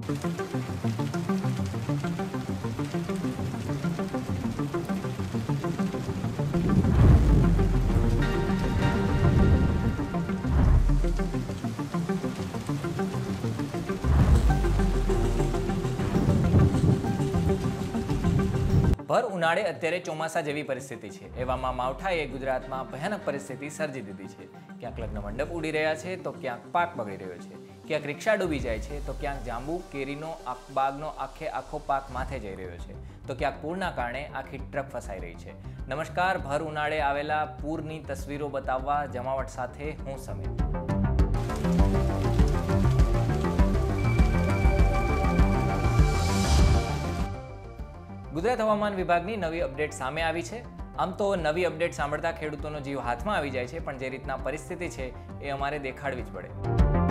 ભર ઉનાળે અત્યારે ચોમાસા જેવી પરિસ્થિતિ છે। એવામાં માવઠાએ ગુજરાતમાં ભયાનક પરિસ્થિતિ સર્જી દીધી છે। ક્યાંક લગ્ન મંડપ ઉડી રહ્યા છે તો ક્યાંક પાક બગડી રહ્યો છે, ક્યાંક રિક્ષા ડૂબી જાય છે તો ક્યાંક જાંબુ કેરીનો બાગનો આખો પાક માથે જઈ રહ્યો છે, તો ક્યાંક પૂરના કારણે આખી ટ્રક ફસાઈ રહી છે। નમસ્કાર, ભર ઉનાળે આવેલા પૂરની તસવીરો બતાવવા જમાવટ સાથે હું સમીર। ગુજરાત હવામાન વિભાગની નવી અપડેટ સામે આવી છે। આમ તો નવી અપડેટ સાંભળતા ખેડૂતોનો જીવ હાથમાં આવી જાય છે, પણ જે રીતના પરિસ્થિતિ છે એ અમારે દેખાડવી જ પડે।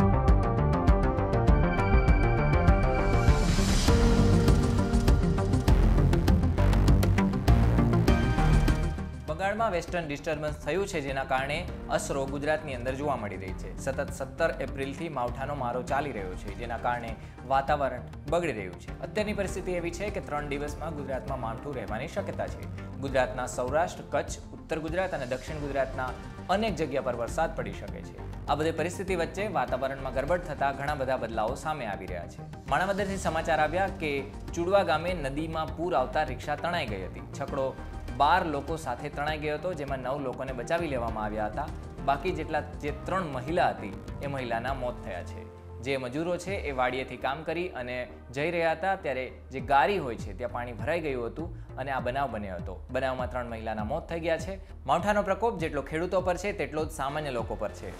બંગાળમાં વેસ્ટર્ન ડિસ્ટર્બન્સ થયું છે, જેના કારણે અસરો ગુજરાતની અંદર જોવા મળી રહી છે। સતત 17 એપ્રિલથી માવઠાનો મારો ચાલી રહ્યો છે, જેના કારણે વાતાવરણ બગડી રહ્યું છે। અત્યારની પરિસ્થિતિ એવી છે કે 3 દિવસમાં ગુજરાતમાં માવઠું રહેવાની શક્યતા છે। ગુજરાતના સૌરાષ્ટ્ર, કચ્છ, ઉત્તર ગુજરાત અને દક્ષિણ ગુજરાતના અનેક જગ્યા પર વરસાદ પડી શકે છે। આ બધી પરિસ્થિતિ વચ્ચે વાતાવરણમાં ગરબડ થતા ઘણા બધા બદલાવો સામે આવી રહ્યા છે। માણાવદરથી સમાચાર આવ્યા કે ચુડવા ગામે નદીમાં પૂર આવતા રિક્ષા તણાઈ ગઈ હતી। છકડો 12 લોકો સાથે તણાઈ ગયો હતો, જેમાં 9 લોકોને બચાવી લેવામાં આવ્યા હતા। બાકી જે 3 મહિલા હતી એ મહિલાના મોત થયા છે। જે મજૂરો છે એ વાડીએથી કામ કરી અને જઈ રહ્યા હતા ત્યારે જે ગારી હોય છે ત્યાં પાણી ભરાઈ ગયું હતું અને આ બનાવ બન્યો હતો। બનાવમાં 3 મહિલાના મોત થઈ ગયા છે। માવઠાનો પ્રકોપ જેટલો ખેડૂતો પર છે તેટલો જ સામાન્ય લોકો પર છે।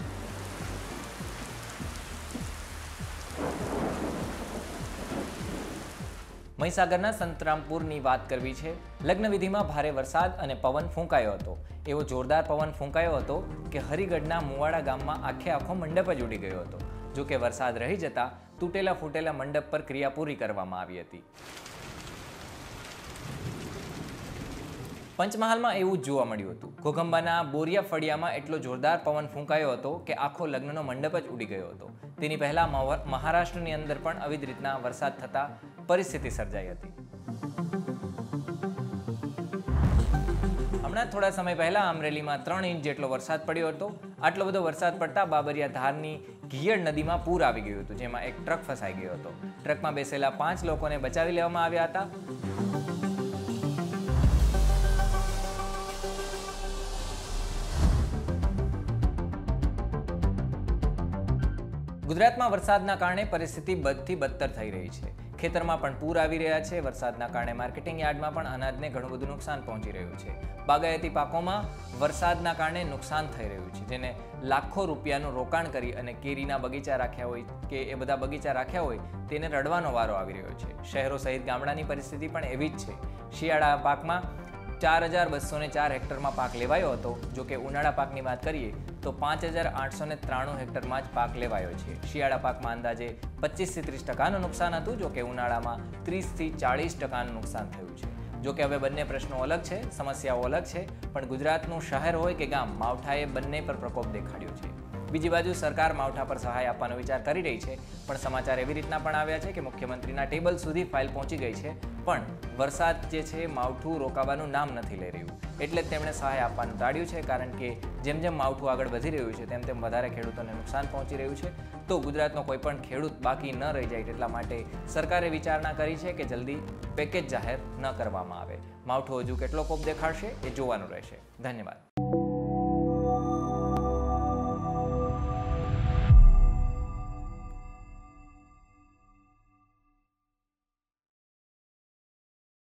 મહીસાગરના સંતરામપુરની વાત કરવી છે। લગ્ન વિધિમાં ભારે વરસાદ અને પવન ફૂંકાયો હતો। એવો જોરદાર પવન ફૂંકાયો હતો કે હરિગઢના મુવાડા ગામમાં આખો મંડપ જ ઉડી ગયો હતો। જો કે વરસાદ રહી જતા તૂટેલા ફૂટેલા મંડપ પર ક્રિયા પૂરી કરવામાં આવી હતી। પંચમહાલમાં એવું જ જોવા મળ્યું હતું। ઘોઘંબાના બોરિયા ફળિયામાં એટલો જોરદાર પવન ફૂંકાયો હતો કે આખો લગ્નનો મંડપ જ ઉડી ગયો હતો। તેની પહેલા મહારાષ્ટ્રની અંદર પણ આવી જ રીતના વરસાદ થતા પરિસ્થિતિ સર્જાઈ હતી। હમણાં થોડા સમય પહેલા અમરેલીમાં 3 ઇંચ જેટલો વરસાદ પડ્યો હતો। આટલો બધો વરસાદ પડતા બાબરિયા ધારની ઘિયડ નદીમાં પૂર આવી ગયું હતું, જેમાં એક ટ્રક ફસાઈ ગયો હતો। ટ્રકમાં બેસેલા 5 લોકોને બચાવી લેવામાં આવ્યા હતા। ગુજરાતમાં વરસાદના કારણે પરિસ્થિતિ બદથી બદતર થઈ રહી છે। ખેતરમાં પણ પૂર આવી રહ્યા છે। વરસાદના કારણે માર્કેટિંગ યાર્ડમાં પણ અનાજને ઘણું બધું નુકસાન પહોંચી રહ્યું છે। બાગાયતી પાકોમાં વરસાદના કારણે નુકસાન થઈ રહ્યું છે, જેને લાખો રૂપિયાનું રોકાણ કરી અને કેરીના બગીચા રાખ્યા હોય કે એ બધા બગીચા રાખ્યા હોય તેને રડવાનો વારો આવી રહ્યો છે। શહેરો સહિત ગામડાની પરિસ્થિતિ પણ એવી જ છે। શિયાળા પાકમાં 4204 હેક્ટરમાં પાક લેવાયો હતો। જો કે ઉનાળા પાકની વાત કરીએ તો 5893 હેક્ટરમાં જ પાક લેવાયો છે। શિયાળા પાકમાં અંદાજે 25 થી 30% નુકસાન હતું, જો કે ઉનાળામાં 30 થી 40% નુકસાન થયું છે। જો કે હવે બંને પ્રશ્નો અલગ છે, સમસ્યાઓ અલગ છે, પણ ગુજરાતનું શહેર હોય કે ગામ, માવઠાએ બંને પર પ્રકોપ દેખાડ્યો છે। બીજી બાજુ સરકાર માવઠા પર સહાય આપવાનો વિચાર કરી રહી છે, પણ સમાચાર એવી રીતના પણ આવ્યા છે કે મુખ્યમંત્રીના ટેબલ સુધી ફાઇલ પહોંચી ગઈ છે, પણ વરસાદ જે છે માવઠું રોકાવાનું નામ નથી લઈ રહ્યું। એટલે જ તેમણે સહાય આપવાનું ટાળ્યું છે, કારણ કે જેમ જેમ માવઠું આગળ વધી રહ્યું છે તેમ તેમ વધારે ખેડૂતોને નુકસાન પહોંચી રહ્યું છે। તો ગુજરાતનો કોઈ પણ ખેડૂત બાકી ન રહી જાય એટલા માટે સરકારે વિચારણા કરી છે કે જલ્દી પેકેજ જાહેર ન કરવામાં આવે। માવઠું હજુ કેટલો કોપ દેખાડશે એ જોવાનું રહેશે। ધન્યવાદ।